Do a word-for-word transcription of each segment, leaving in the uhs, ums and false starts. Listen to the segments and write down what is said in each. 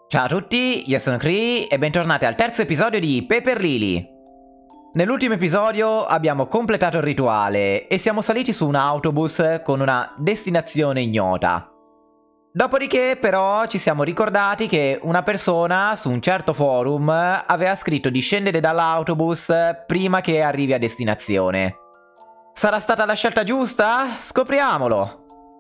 Ciao a tutti, io sono Cree e bentornati al terzo episodio di Paper Lily. Nell'ultimo episodio abbiamo completato il rituale e siamo saliti su un autobus con una destinazione ignota. Dopodiché però ci siamo ricordati che una persona su un certo forum aveva scritto di scendere dall'autobus prima che arrivi a destinazione. Sarà stata la scelta giusta? Scopriamolo!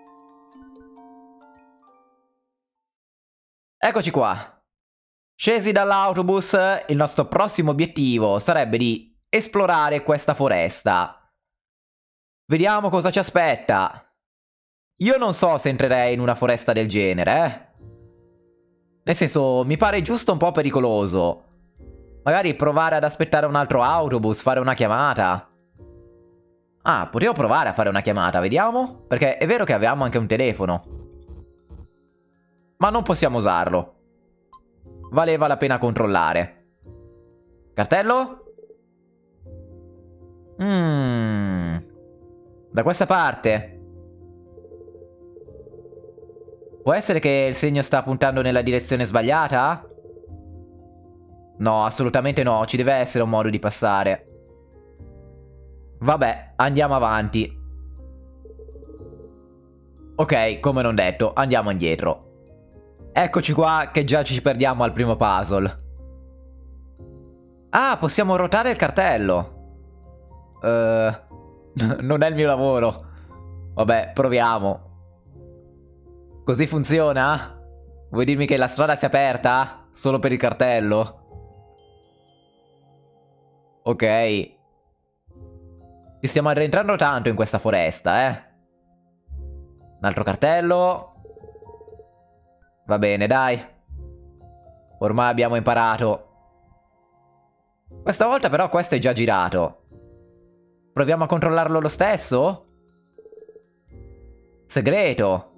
Eccoci qua. Scesi dall'autobus, il nostro prossimo obiettivo sarebbe di esplorare questa foresta. Vediamo cosa ci aspetta. Io non so se entrerei in una foresta del genere, eh. Nel senso, mi pare giusto un po' pericoloso. Magari provare ad aspettare un altro autobus, fare una chiamata. Ah, potevo provare a fare una chiamata, vediamo? Perché è vero che avevamo anche un telefono. Ma non possiamo usarlo. Valeva la pena controllare. Cartello? Mmm. Da questa parte. Può essere che il segno sta puntando nella direzione sbagliata? No, assolutamente no. Ci deve essere un modo di passare. Vabbè, andiamo avanti. Ok, come non detto, andiamo indietro. Eccoci qua che già ci perdiamo al primo puzzle. Ah, possiamo ruotare il cartello. Uh, non è il mio lavoro. Vabbè, proviamo. Così funziona? Vuoi dirmi che la strada si è aperta? Solo per il cartello? Ok. Ci stiamo addentrando tanto in questa foresta, eh. Un altro cartello. Va bene, dai. Ormai abbiamo imparato. Questa volta però questo è già girato. Proviamo a controllarlo lo stesso? Segreto.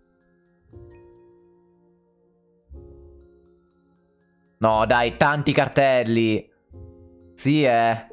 No, dai, tanti cartelli. Sì, eh.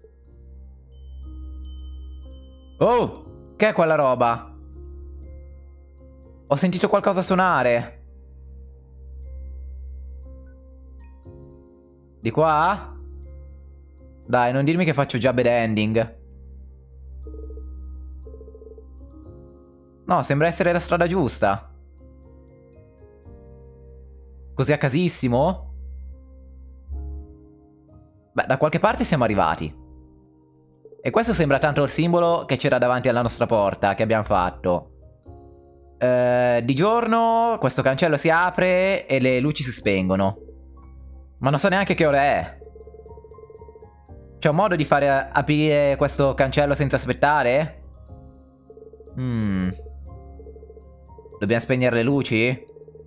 Oh, che è quella roba? Ho sentito qualcosa suonare. Di qua? Dai, non dirmi che faccio già bad ending. No, sembra essere la strada giusta. Così a casissimo? Beh, da qualche parte siamo arrivati. E questo sembra tanto il simbolo che c'era davanti alla nostra porta, che abbiamo fatto. Eh, di giorno questo cancello si apre e le luci si spengono. Ma non so neanche che ora è. C'è un modo di fare aprire questo cancello senza aspettare? Hmm. Dobbiamo spegnere le luci?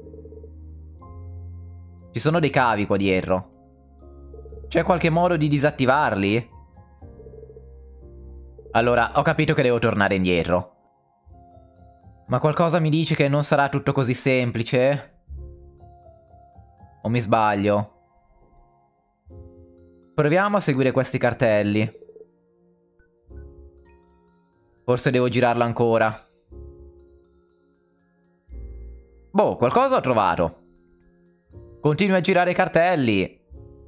Ci sono dei cavi qua dietro. C'è qualche modo di disattivarli? Allora, ho capito che devo tornare indietro. Ma qualcosa mi dice che non sarà tutto così semplice? O mi sbaglio? Proviamo a seguire questi cartelli. Forse devo girarlo ancora. Boh, qualcosa ho trovato. Continui a girare i cartelli.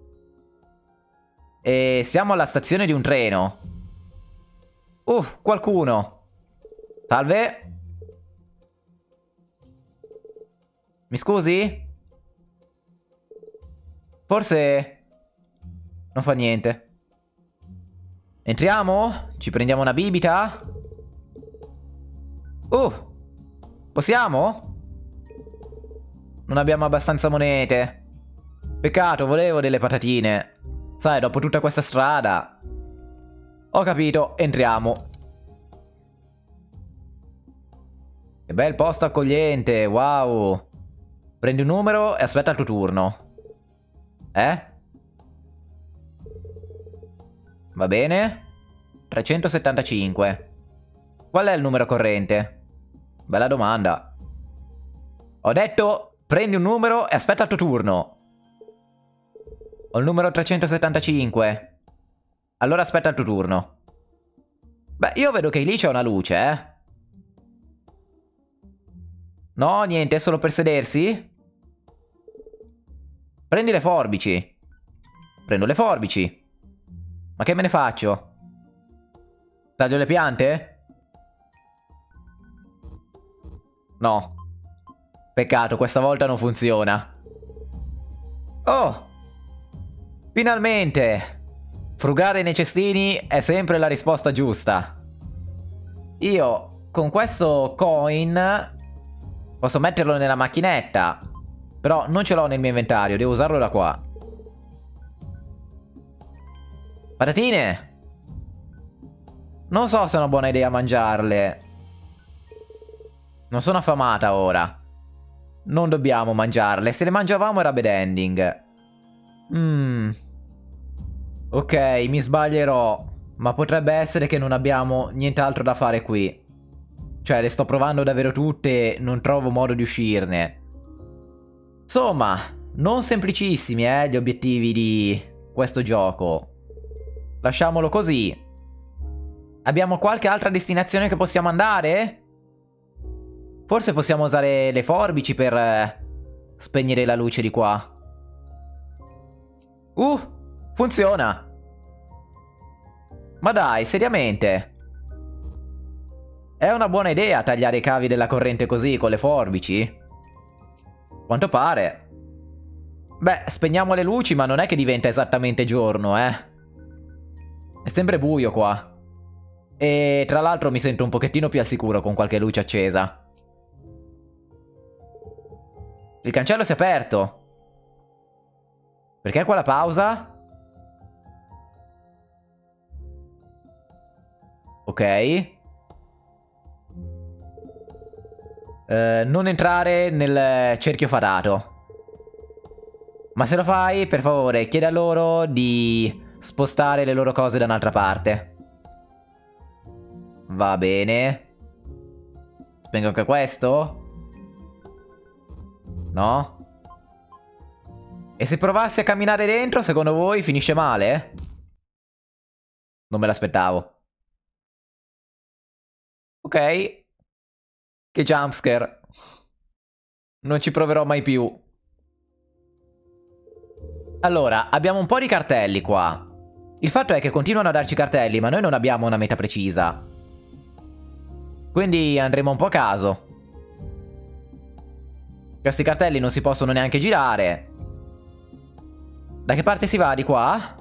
E siamo alla stazione di un treno. Uff, qualcuno. Salve. Mi scusi? Forse... non fa niente. Entriamo? Ci prendiamo una bibita? Uh! Possiamo? Non abbiamo abbastanza monete. Peccato, volevo delle patatine. Sai, dopo tutta questa strada. Ho capito, entriamo. Che bel posto accogliente, wow. Prendi un numero e aspetta il tuo turno. Eh? Va bene. trecentosettantacinque. Qual è il numero corrente? Bella domanda. Ho detto, prendi un numero e aspetta il tuo turno. Ho il numero trecentosettantacinque. Allora aspetta il tuo turno. Beh, io vedo che lì c'è una luce, eh. No, niente, è solo per sedersi? Prendi le forbici. Prendo le forbici. Ma che me ne faccio? Taglio le piante? No. Peccato, questa volta non funziona. Oh! Finalmente! Frugare nei cestini è sempre la risposta giusta. Io con questo coin posso metterlo nella macchinetta, però non ce l'ho nel mio inventario, devo usarlo da qua. Patatine! Non so se è una buona idea mangiarle. Non sono affamata ora. Non dobbiamo mangiarle, se le mangiavamo era bad ending. Mmm... Ok, mi sbaglierò, ma potrebbe essere che non abbiamo nient'altro da fare qui. Cioè, le sto provando davvero tutte e non trovo modo di uscirne. Insomma, non semplicissimi, eh, gli obiettivi di questo gioco. Lasciamolo così. Abbiamo qualche altra destinazione che possiamo andare? Forse possiamo usare le forbici per eh, spegnere la luce di qua. Uh! Funziona! Ma dai, seriamente? È una buona idea tagliare i cavi della corrente così, con le forbici? Quanto pare. Beh, spegniamo le luci, ma non è che diventa esattamente giorno, eh. È sempre buio qua. E tra l'altro mi sento un pochettino più al sicuro con qualche luce accesa. Il cancello si è aperto. Perché qua la pausa? Ok. Uh, non entrare nel cerchio farato. Ma se lo fai, per favore, chiedi a loro di spostare le loro cose da un'altra parte. Va bene. Spengo anche questo? No? E se provassi a camminare dentro, secondo voi finisce male? Non me l'aspettavo. Ok. Che jumpscare. Non ci proverò mai più. Allora, abbiamo un po' di cartelli qua. Il fatto è che continuano a darci cartelli, ma noi non abbiamo una meta precisa. Quindi andremo un po' a caso. Questi cartelli non si possono neanche girare. Da che parte si va? Di qua?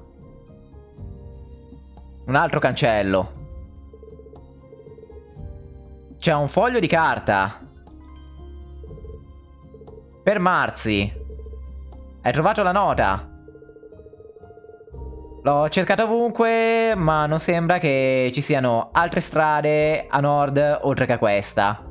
Un altro cancello. C'è un foglio di carta. Fermarsi. Hai trovato la nota? L'ho cercata ovunque, ma non sembra che ci siano altre strade a nord oltre che a questa.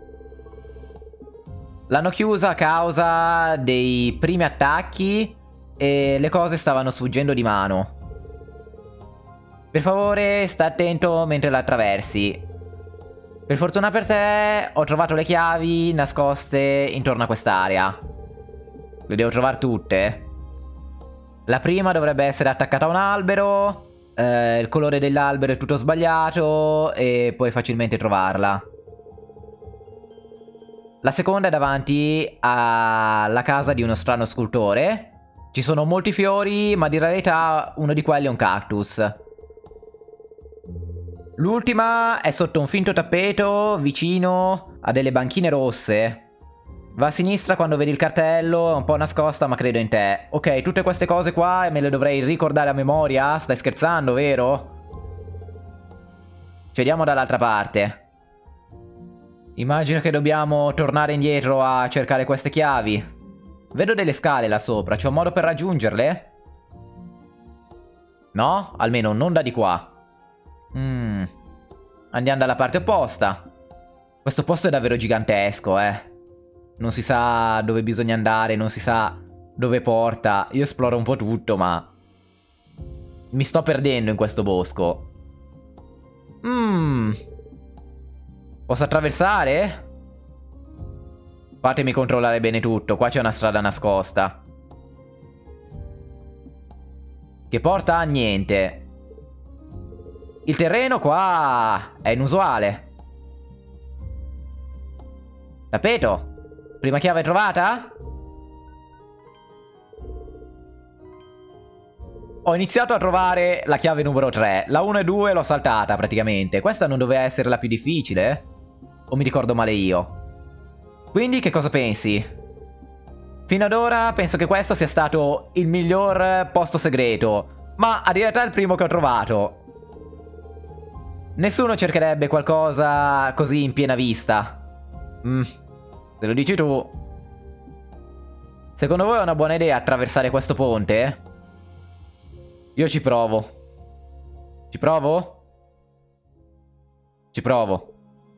L'hanno chiusa a causa dei primi attacchi e le cose stavano sfuggendo di mano. Per favore, sta attento mentre la attraversi. Per fortuna per te, ho trovato le chiavi nascoste intorno a quest'area. Le devo trovare tutte. La prima dovrebbe essere attaccata a un albero. Eh, il colore dell'albero è tutto sbagliato e puoi facilmente trovarla. La seconda è davanti alla casa di uno strano scultore. Ci sono molti fiori, ma di realtà uno di quelli è un cactus. L'ultima è sotto un finto tappeto vicino a delle banchine rosse. Va a sinistra quando vedi il cartello, è un po' nascosta ma credo in te. Ok, tutte queste cose qua me le dovrei ricordare a memoria? Stai scherzando, vero? Ci vediamo dall'altra parte. Immagino che dobbiamo tornare indietro a cercare queste chiavi. Vedo delle scale là sopra, c'è un modo per raggiungerle? No? Almeno non da di qua. Mm. Andiamo dalla parte opposta. Questo posto è davvero gigantesco, eh. Non si sa dove bisogna andare, non si sa dove porta. Io esploro un po' tutto, ma mi sto perdendo in questo bosco. Mmm. Posso attraversare? Fatemi controllare bene tutto. Qua c'è una strada nascosta che porta a niente. Il terreno qua è inusuale. Tappeto. Prima chiave trovata? Ho iniziato a trovare la chiave numero tre. La uno e due l'ho saltata praticamente. Questa non doveva essere la più difficile? O mi ricordo male io? Quindi che cosa pensi? Fino ad ora penso che questo sia stato il miglior posto segreto. Ma a dire te è il primo che ho trovato. Nessuno cercherebbe qualcosa così in piena vista. Mm, se lo dici tu. Secondo voi è una buona idea attraversare questo ponte? Io ci provo. Ci provo? Ci provo.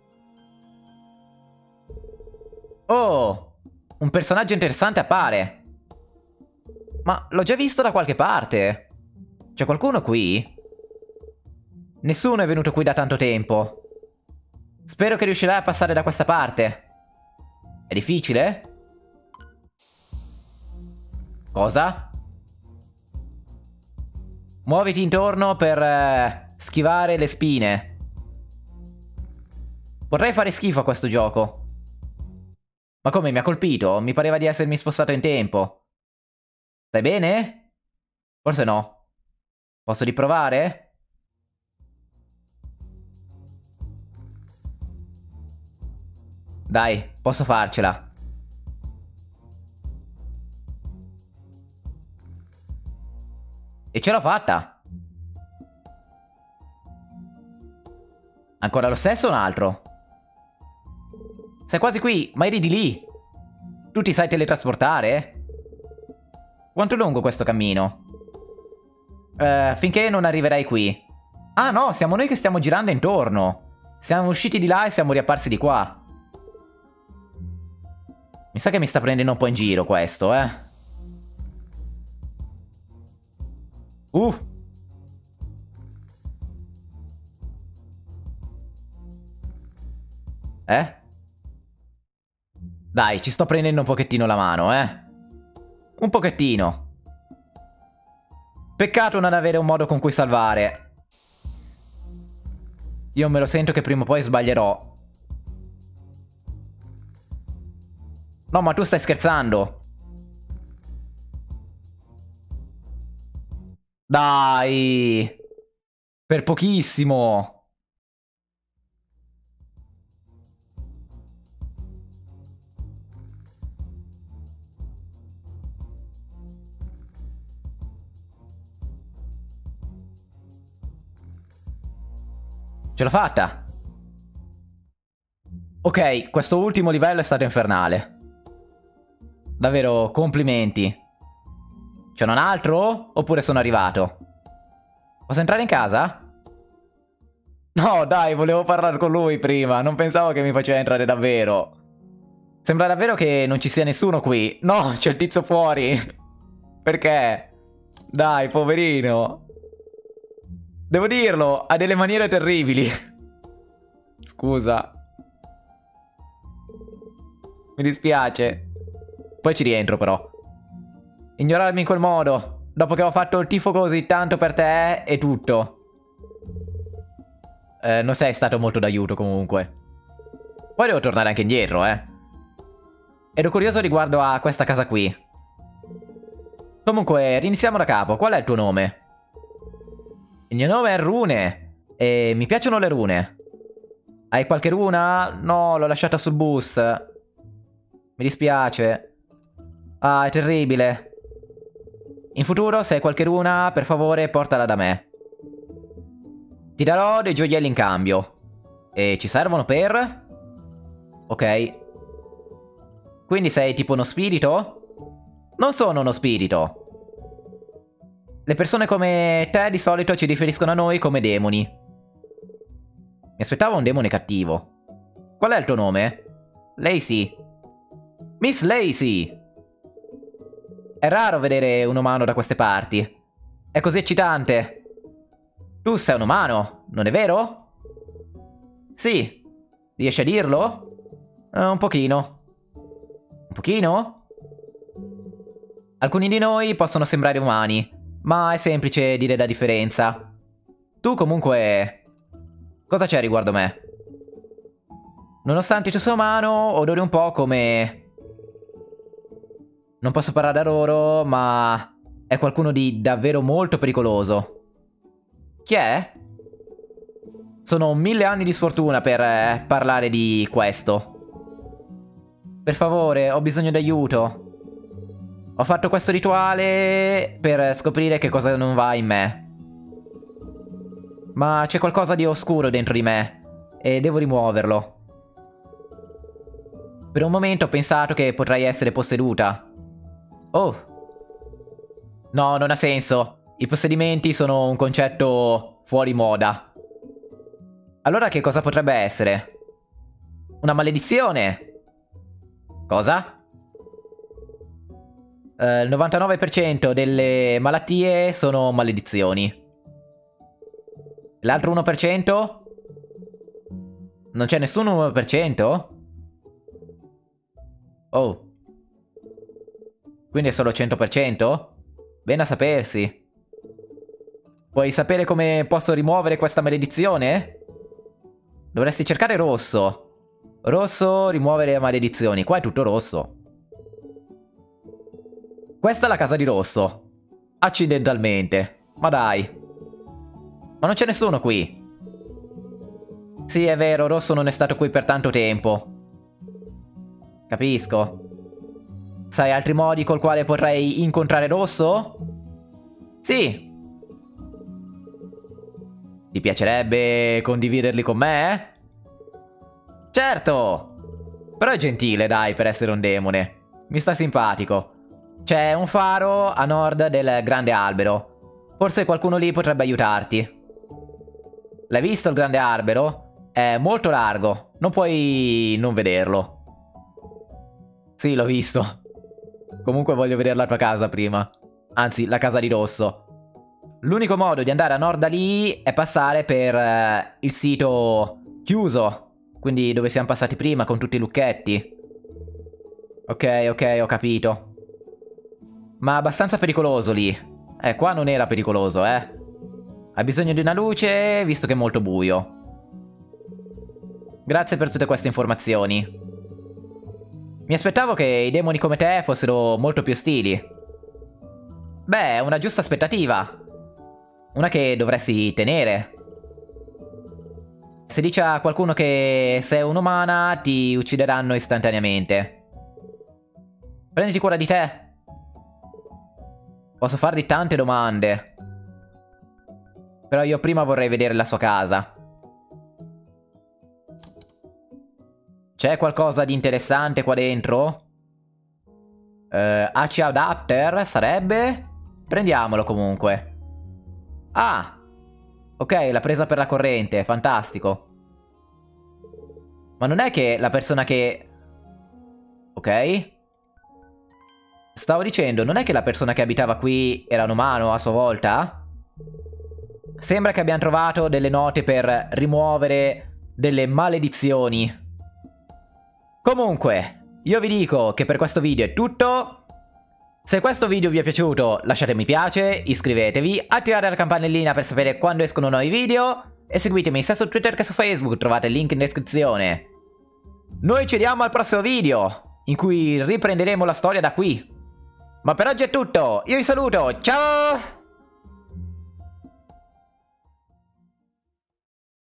Oh! Un personaggio interessante appare. Ma l'ho già visto da qualche parte. C'è qualcuno qui? Nessuno è venuto qui da tanto tempo. Spero che riuscirai a passare da questa parte. È difficile? Cosa? Muoviti intorno per eh, schivare le spine. Vorrei fare schifo a questo gioco. Ma come, mi ha colpito? Mi pareva di essermi spostato in tempo. Stai bene? Forse no. Posso riprovare? Dai, posso farcela. E ce l'ho fatta. Ancora lo stesso o un altro? Sei quasi qui, ma eri di lì. Tu ti sai teletrasportare? Quanto è lungo questo cammino? Uh, finché non arriverai qui. Ah no, siamo noi che stiamo girando intorno. Siamo usciti di là e siamo riapparsi di qua. Mi sa che mi sta prendendo un po' in giro questo, eh. Uh. Eh? Dai, ci sto prendendo un pochettino la mano, eh. Un pochettino. Peccato non avere un modo con cui salvare. Io me lo sento che prima o poi sbaglierò. No, ma tu stai scherzando. Dai. Per pochissimo. Ce l'ho fatta. Ok, questo ultimo livello è stato infernale. Davvero, complimenti. C'è un altro? Oppure sono arrivato? Posso entrare in casa? No, dai, volevo parlare con lui prima. Non pensavo che mi faceva entrare davvero. Sembra davvero che non ci sia nessuno qui. No, c'è il tizio fuori. Perché? Dai, poverino. Devo dirlo, ha delle maniere terribili. Scusa. Mi dispiace. Poi ci rientro però. Ignorarmi in quel modo, dopo che ho fatto il tifo così tanto per te, è tutto. Eh, non sei stato molto d'aiuto comunque. Poi devo tornare anche indietro, eh. Ero curioso riguardo a questa casa qui. Comunque, riniziamo da capo. Qual è il tuo nome? Il mio nome è Rune. E mi piacciono le rune. Hai qualche runa? No, l'ho lasciata sul bus. Mi dispiace. Ah, è terribile. In futuro, se hai qualche runa, per favore, portala da me. Ti darò dei gioielli in cambio. E ci servono per? Ok. Quindi sei tipo uno spirito? Non sono uno spirito. Le persone come te di solito ci riferiscono a noi come demoni. Mi aspettavo un demone cattivo. Qual è il tuo nome? Lacey. Miss Lacey. È raro vedere un umano da queste parti. È così eccitante. Tu sei un umano, non è vero? Sì. Riesci a dirlo? Uh, un pochino. Un pochino? Alcuni di noi possono sembrare umani, ma è semplice dire la differenza. Tu comunque... Cosa c'è riguardo me? Nonostante tu sia umano, odori un po' come... Non posso parlare da loro, ma... è qualcuno di davvero molto pericoloso. Chi è? Sono mille anni di sfortuna per eh, parlare di questo. Per favore, ho bisogno d'aiuto. Ho fatto questo rituale per scoprire che cosa non va in me. Ma c'è qualcosa di oscuro dentro di me e devo rimuoverlo. Per un momento ho pensato che potrei essere posseduta. Oh. No, non ha senso. I possedimenti sono un concetto fuori moda. Allora che cosa potrebbe essere? Una maledizione? Cosa? Uh, il novantanove per cento delle malattie sono maledizioni. L'altro uno per cento? Non c'è nessun uno per cento? Oh. Quindi è solo cento per cento? Bene a sapersi. Vuoi sapere come posso rimuovere questa maledizione? Dovresti cercare rosso. Rosso, rimuovere le maledizioni. Qua è tutto rosso. Questa è la casa di Rosso. Accidentalmente. Ma dai. Ma non c'è nessuno qui. Sì, è vero, Rosso non è stato qui per tanto tempo. Capisco. Sai altri modi col quale potrei incontrare Rosso? Sì. Ti piacerebbe condividerli con me? Certo. Però è gentile, dai, per essere un demone. Mi sta simpatico. C'è un faro a nord del grande albero. Forse qualcuno lì potrebbe aiutarti. L'hai visto il grande albero? È molto largo. Non puoi non vederlo. Sì, l'ho visto. Comunque voglio vedere la tua casa prima. Anzi, la casa di Rosso. L'unico modo di andare a nord da lì è passare per eh, il sito chiuso. Quindi dove siamo passati prima con tutti i lucchetti. Ok, ok, ho capito. Ma abbastanza pericoloso lì. Eh, qua non era pericoloso, eh. Hai bisogno di una luce, visto che è molto buio. Grazie per tutte queste informazioni. Mi aspettavo che i demoni come te fossero molto più ostili. Beh, è una giusta aspettativa. Una che dovresti tenere. Se dici a qualcuno che sei un'umana, ti uccideranno istantaneamente. Prenditi cura di te. Posso farti tante domande. Però io prima vorrei vedere la sua casa. C'è qualcosa di interessante qua dentro? Uh, A C adapter sarebbe? Prendiamolo comunque. Ah! Ok, l'ha presa per la corrente, fantastico. Ma non è che la persona che... Ok. Stavo dicendo, non è che la persona che abitava qui era un umano a sua volta? Sembra che abbiamo trovato delle note per rimuovere delle maledizioni. Comunque, io vi dico che per questo video è tutto. Se questo video vi è piaciuto, lasciate mi piace, iscrivetevi, attivate la campanellina per sapere quando escono nuovi video e seguitemi sia su Twitter che su Facebook, trovate il link in descrizione. Noi ci vediamo al prossimo video, in cui riprenderemo la storia da qui. Ma per oggi è tutto, io vi saluto, ciao!